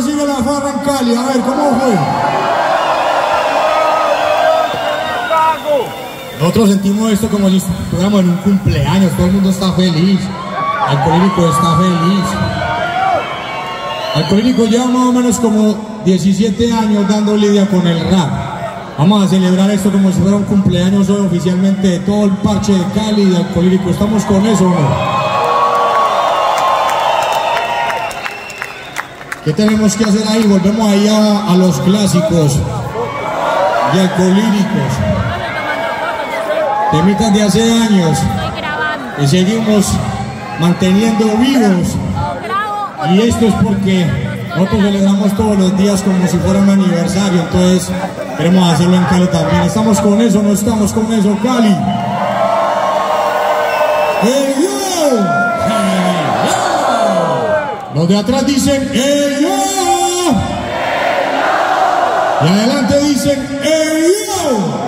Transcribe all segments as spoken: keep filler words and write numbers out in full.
¿Cómo sigue la farra en Cali? A ver, ¿cómo fue? Nosotros sentimos esto como si estuviéramos en un cumpleaños, todo el mundo está feliz, Alcolírico está feliz. Alcolírico lleva más o menos como diecisiete años dando lidia con el rap. Vamos a celebrar esto como si fuera un cumpleaños hoy oficialmente de todo el parche de Cali y de Alcolírico. ¿Estamos con eso o no? ¿Qué tenemos que hacer ahí? Volvemos ahí a, a los clásicos de Alcolíricos. Temitas de hace años y seguimos manteniendo vivos, y esto es porque nosotros celebramos todos los días como si fuera un aniversario, entonces queremos hacerlo en Cali también. ¿Estamos con eso o no estamos con eso, Cali? ¡Hey, yo! ¡Hey, yo! Los de atrás dicen ¡hey, yo! Y adelante dicen ¡hey, yo!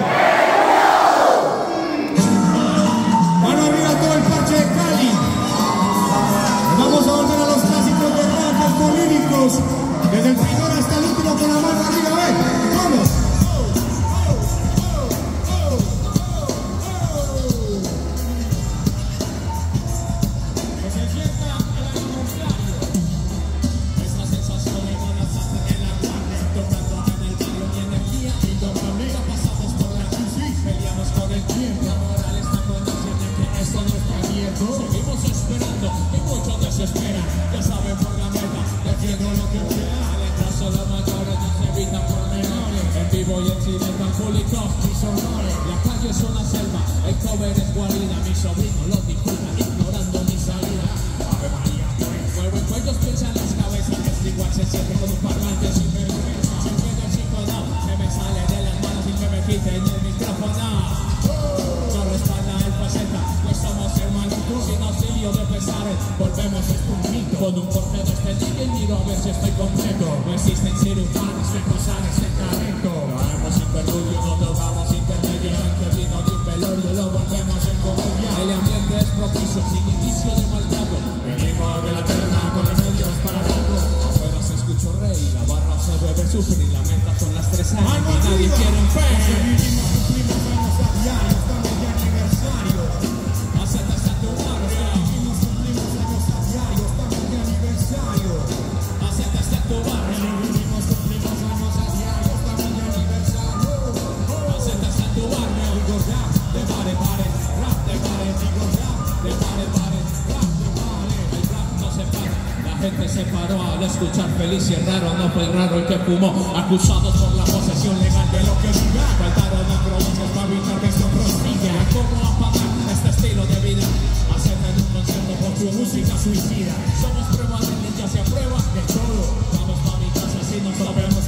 Desde el primero hasta el último con la mano arriba, a ver, vamos. Que se sienta el aniversario. Esa sensación de ganas en la tarde, tocando en el barrio y energía y dopamina. Pasamos por la crisis, peleamos con el tiempo. La moral está conociendo que esto no está abierto. Seguimos esperando y muchos desesperan. Ya saben por la meta, defiendo lo que quiera. Solo mayores no se evitan por menores. En vivo y en cine tan públicos mis honores. La calle es una selva, el cover es guarida. Mi sobrino lo disfruta ignorando mi salida. Ave María, muevo el cuello, piensan las cabezas. Es igual se siente con un parlante sin vergüenza. Se queda el chico no, se me sale de las manos y que me quiten el micrófono. No respalda el faceta, pues somos hermanitos. Sin auxilio de pesares, volvemos a un mito. Con un portero extendido y miro a ver si estoy completo. No existen cirujanos que cruzan ese talento. Caemos sin perjuicio, no tocamos intermedios. Aunque vino de un velorio, lo volvemos en comedia. El ambiente es propicio, sin inicio de maltrato. Venimos de la terna con remedios para rato. Afuera se escucha rey, la barra se bebe sufrir. La meta son las tres años y nadie quiere un fe. Vivimos, cumplimos años a diario, estamos de aniversario. Acércate a tu barrio. Vivimos, cumplimos años a diario, estamos de aniversario. Acércate a tu barrio. Vivimos, cumplimos años a diario, estamos de aniversario. Acércate a tu barrio. Digo rap, de pare, pare, rap, de pare, digo rap, de pare, pare, rap, de pare. El rap no se para. La gente se paró al escuchar feliz y raro. No fue el raro el que fumó, acusados por la posesión legal de lo que viva. Faltaron acrobacias para evitar que esto prosiga. ¿Cómo apagar este estilo de vida? Hacerte en un concierto por tu música suicida. Somos prueba de ninjas y a prueba de todo. Vamos pa' mi casa si no sabemos